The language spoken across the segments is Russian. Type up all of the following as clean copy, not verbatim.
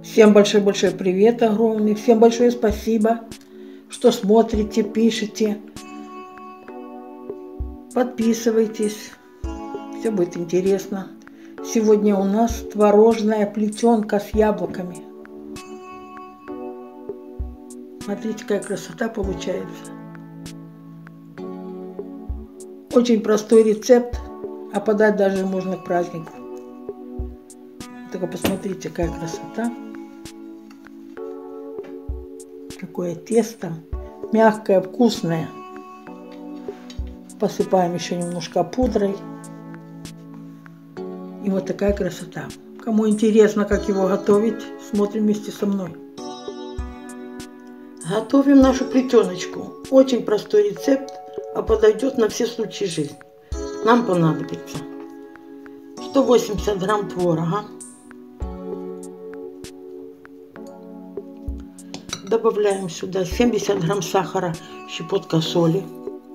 Всем большой-большой привет огромный. Всем большое спасибо, что смотрите, пишете. Подписывайтесь. Все будет интересно. Сегодня у нас творожная плетенка с яблоками. Смотрите, какая красота получается. Очень простой рецепт, а подать даже можно к празднику. Только посмотрите, какая красота. Какое тесто. Мягкое, вкусное. Посыпаем еще немножко пудрой. И вот такая красота. Кому интересно, как его готовить, смотрим вместе со мной. Готовим нашу плетеночку. Очень простой рецепт, а подойдет на все случаи жизни. Нам понадобится 180 грамм творога. Добавляем сюда 70 грамм сахара, щепотка соли.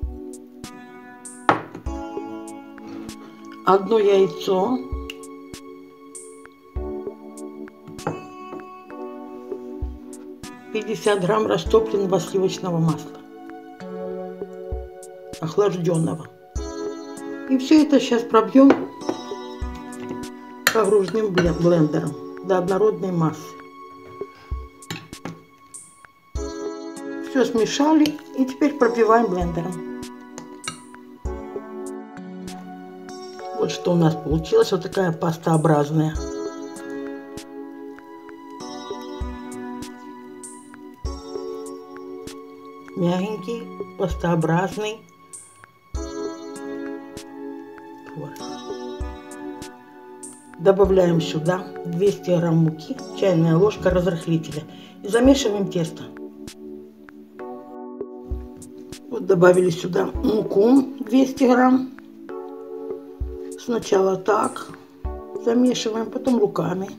1 яйцо. 50 грамм растопленного сливочного масла. Охлажденного. И все это сейчас пробьем погружным блендером до однородной массы. Все смешали и теперь пробиваем блендером. Вот что у нас получилось. Вот такая пастообразная. Мягенький, пастообразный творог. Добавляем сюда 200 грамм муки, чайная ложка разрыхлителя. И замешиваем тесто. Вот добавили сюда муку 200 грамм. Сначала так замешиваем, потом руками.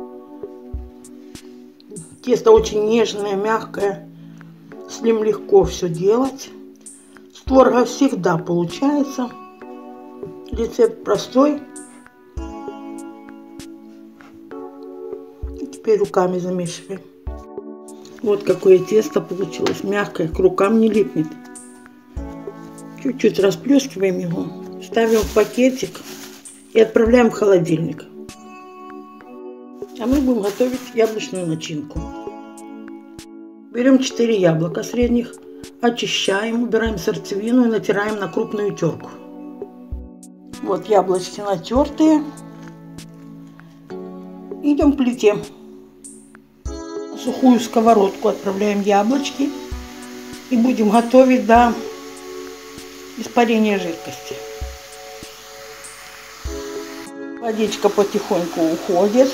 Тесто очень нежное, мягкое. С ним легко все делать. С творога всегда получается. Рецепт простой. И теперь руками замешиваем. Вот какое тесто получилось. Мягкое, к рукам не липнет. Чуть-чуть расплескиваем его. Ставим в пакетик и отправляем в холодильник. А мы будем готовить яблочную начинку. Берем 4 яблока средних, очищаем, убираем сердцевину и натираем на крупную терку. Вот яблочки натертые. Идем к плите. В сухую сковородку отправляем яблочки и будем готовить до испарения жидкости. Водичка потихоньку уходит.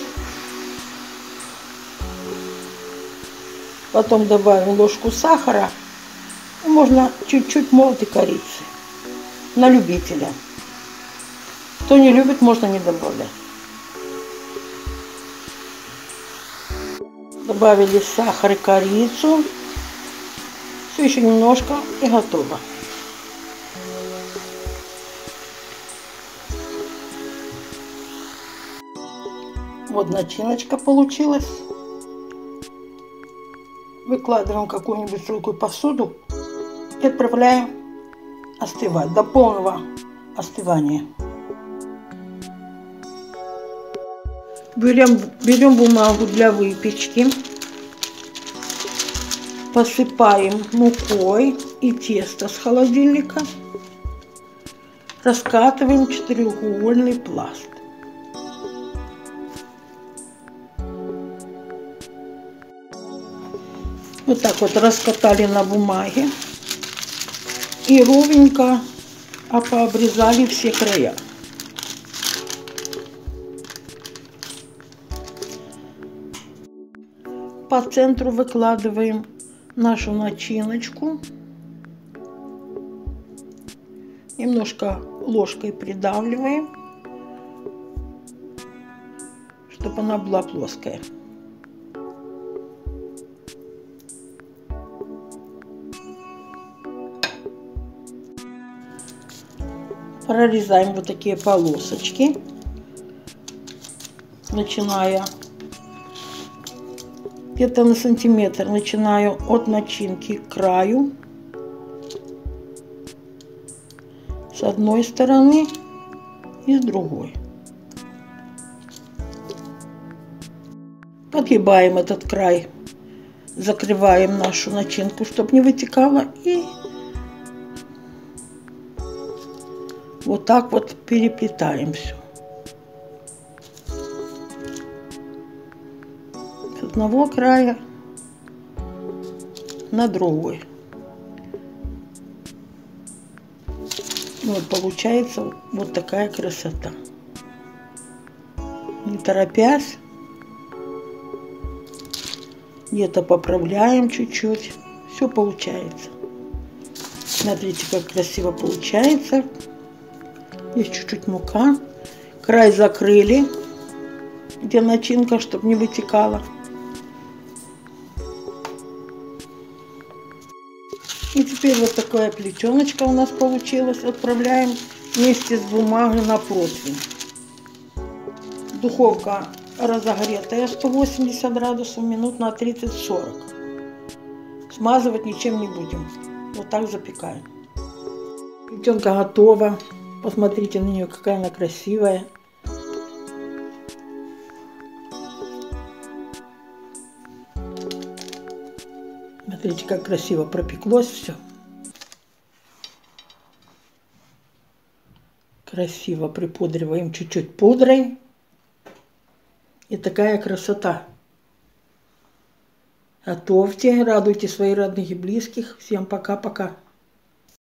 Потом добавим ложку сахара. Можно чуть-чуть молотой корицы. На любителя. Кто не любит, можно не добавлять. Добавили сахар и корицу. Все еще немножко и готово. Вот начиночка получилась. Выкладываем какую-нибудь сухую посуду и отправляем остывать до полного остывания. Берем бумагу для выпечки, посыпаем мукой и тесто с холодильника, раскатываем четырехугольный пласт. Вот так вот раскатали на бумаге и ровненько пообрезали все края. По центру выкладываем нашу начиночку. Немножко ложкой придавливаем, чтобы она была плоская. Прорезаем вот такие полосочки, начиная где-то на сантиметр начинаю от начинки к краю. С одной стороны и с другой. Подгибаем этот край, закрываем нашу начинку, чтобы не вытекало, и вот так вот переплетаем все. С одного края на другой. Вот получается вот такая красота. Не торопясь, где-то поправляем чуть-чуть. Все получается. Смотрите, как красиво получается. Здесь чуть-чуть мука. Край закрыли, где начинка, чтобы не вытекала. И теперь вот такая плетеночка у нас получилась. Отправляем вместе с бумагой на противень. Духовка разогретая 180 градусов, минут на 30-40. Смазывать ничем не будем. Вот так запекаем. Плетенка готова. Посмотрите на нее, какая она красивая. Смотрите, как красиво пропеклось все. Красиво припудриваем чуть-чуть пудрой. И такая красота. Готовьте, радуйте своих родных и близких. Всем пока-пока.